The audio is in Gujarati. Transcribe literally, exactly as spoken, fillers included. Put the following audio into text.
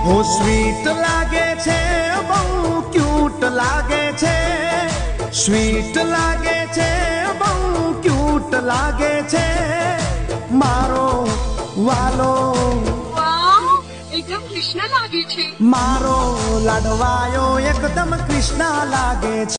ઓ સ્વીટ લાગે છે, બહુ ક્યુટ લાગે છે, સ્વીટ લાગે છે, બહુ ક્યુટ લાગે છે મારો વાલો. વાવ, એકદમ કૃષ્ણ લાગે છે. મારો લાડવાયો એકદમ કૃષ્ણ લાગે છે.